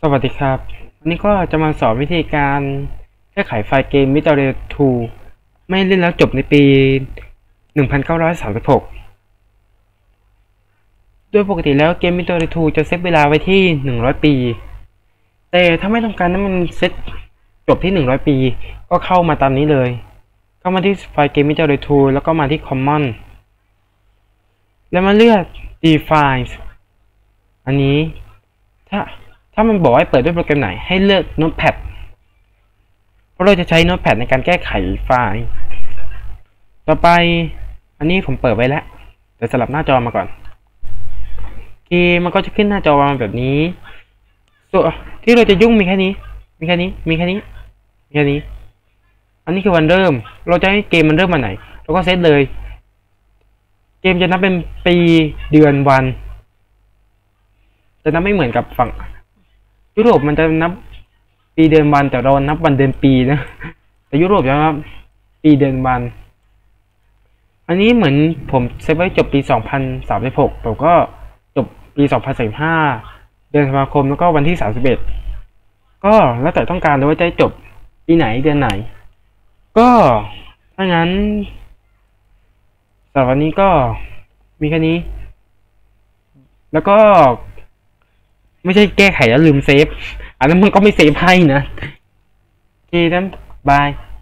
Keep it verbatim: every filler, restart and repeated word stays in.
สวัสดีครับวันนี้ก็จะมาสอนวิธีการแก้ไขไฟล์เกม Mythology ทูไม่เล่นแล้วจบในปี หนึ่งพันเก้าร้อยสามสิบหก โดยปกติแล้วเกม Mythology ทูจะเซตเวลาไว้ที่ หนึ่งร้อย ปี แต่ถ้าไม่ต้องการให้มันเซตจบที่ หนึ่งร้อย ปี ก็เข้ามาตามนี้เลย เข้ามาที่ไฟล์เกม Mythology ทูแล้วก็มาที่ Common แล้วมาเลือก Define อันนี้ถ้าถ้ามันบอกให้เปิดด้วยโปรแกรมไหนให้เลือก Notepad เพราะเราจะใช้ Notepad ในการแก้ไขไฟล์ต่อไปอันนี้ผมเปิดไว้แล้วแต่สลับหน้าจอมาก่อนเกมมันก็จะขึ้นหน้าจอมาแบบนี้ส่วนที่เราจะยุ่งมีแค่นี้มีแค่นี้มีแค่นี้มีแค่นี้อันนี้คือวันเริ่มเราจะให้เกมมันเริ่มมาไหนเราก็เซตเลยเกมจะนับเป็นปีเดือนวันจะนับไม่เหมือนกับฝั่งยุโรปมันจะนับปีเดือนวันแต่เรานับวันเดือนปีนะแต่ยุโรปจะนับปีเดือนวันอันนี้เหมือนผมเซฟไว้จบปีสองพันสามสิบหกผมก็จบปีสองพันสี่สิบห้าเดือนธันวาคมแล้วก็วันที่สามสิบเอ็ดก็แล้วแต่ต้องการเลยว่าจะจบปีไหนเดือนไหนก็ถ้างั้นสำหรับวันนี้ก็มีแค่นี้แล้วก็ไม่ใช่แก้ไขแล้วลืมเซฟอันนั้นมันก็ไม่เซฟให้นะโอเคนั้นบาย